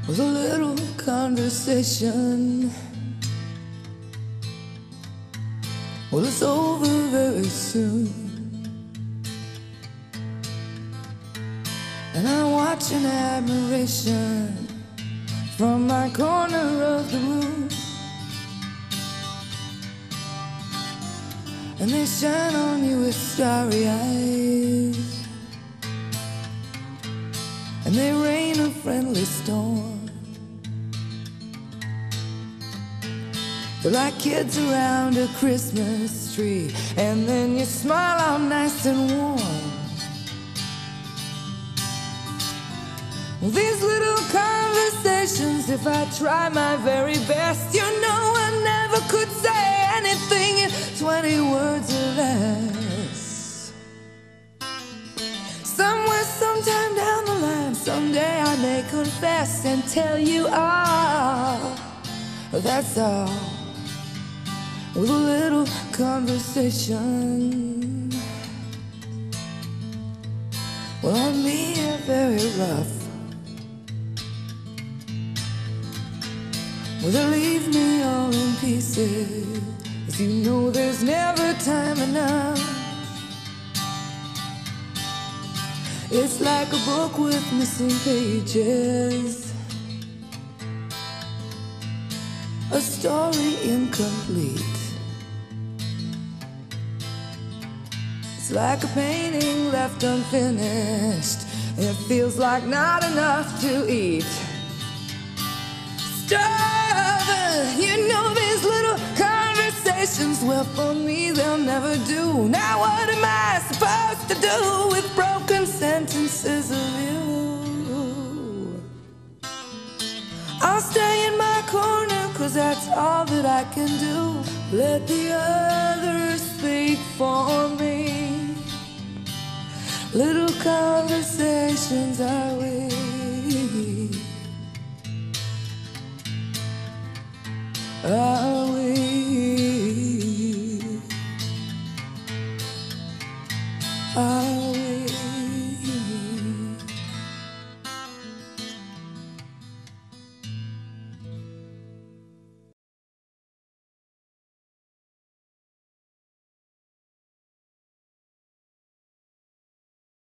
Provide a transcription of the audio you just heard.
with a little conversation. Well, it's over very soon, and I watch in admiration from my corner of the room, and they shine on you with starry eyes, and they rain a friendly storm. They're like kids around a Christmas tree, and then you smile all nice and warm. Well, these little conversations, if I try my very best, you know I never could say anything in 20 words or less. Somewhere, sometime down the line, someday I may confess and tell you all. That's all, with a little conversation. Well, on me, you're very rough. Well, they leave me all in pieces, 'cause you know there's never time enough. It's like a book with missing pages, a story incomplete. It's like a painting left unfinished, and it feels like not enough to eat. Starving, you know these little conversations, well, for me they'll never do. Now what am I supposed to do with broken sentences of you? I'll stay in my corner, 'cause that's all that I can do. Let the others speak for me. Little conversations are we. Are we? Are we?